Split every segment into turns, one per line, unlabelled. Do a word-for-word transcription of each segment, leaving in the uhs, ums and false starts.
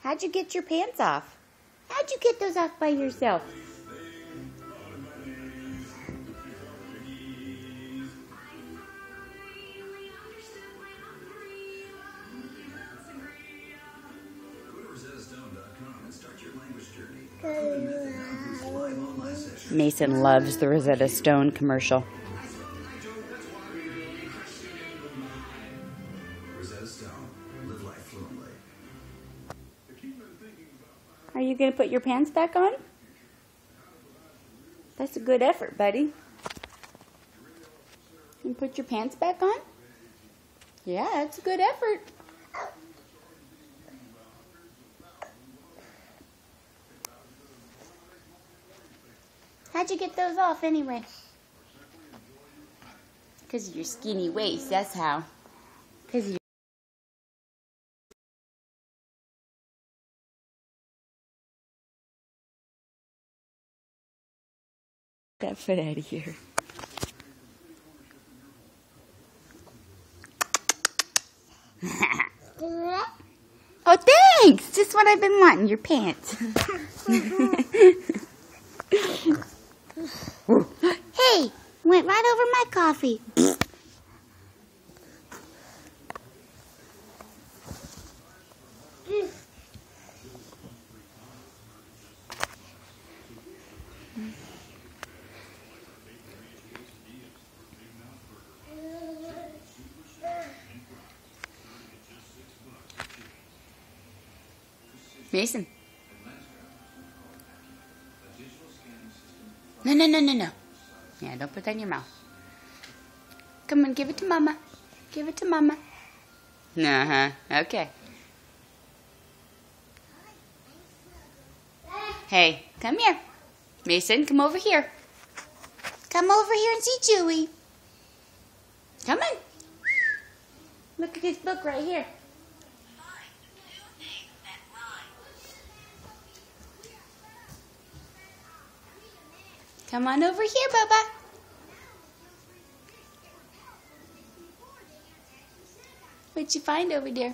How'd you get your pants off? How'd you get those off by yourself? Mason loves the Rosetta Stone commercial. Are you going to put your pants back on? That's a good effort, buddy. You put your pants back on? Yeah, that's a good effort. How'd you get those off anyway? Because of your skinny waist, that's how. Because of your that foot out of here. Oh, thanks! Just what I've been wanting, your pants. Hey, went right over my coffee. Mason. No, no, no, no, no. Yeah, don't put that in your mouth. Come on, give it to Mama. Give it to Mama. Uh-huh. Okay. Hey, come here. Mason, come over here. Come over here and see Chewy. Come on. Look at this book right here. Come on over here, Bubba. What'd you find over there?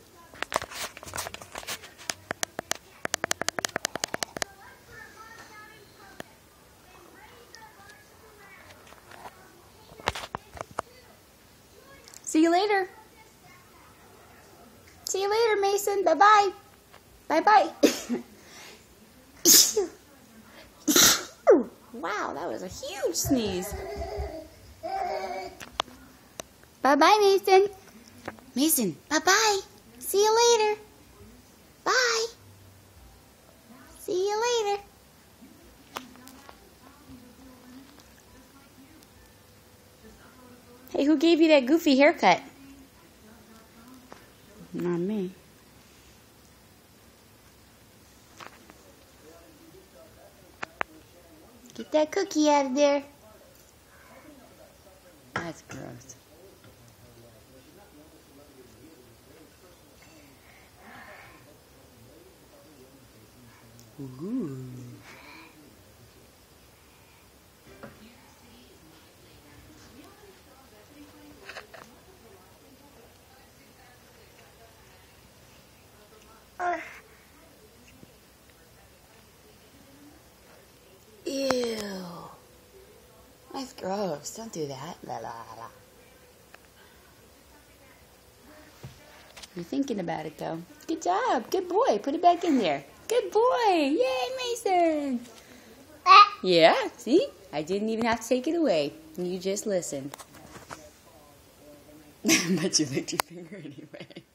See you later. See you later, Mason. Bye-bye. Bye-bye. Wow, that was a huge sneeze. Bye-bye, Mason. Mason, bye-bye. See you later. Bye. See you later. Hey, who gave you that goofy haircut? Not me. Get that cookie out of there. That's gross. Ooh. Uh. Ew. That's gross. Don't do that. La, la, la. You're thinking about it, though. Good job. Good boy. Put it back in there. Good boy. Yay, Mason. Yeah, see? I didn't even have to take it away. You just listened. But you licked your finger anyway.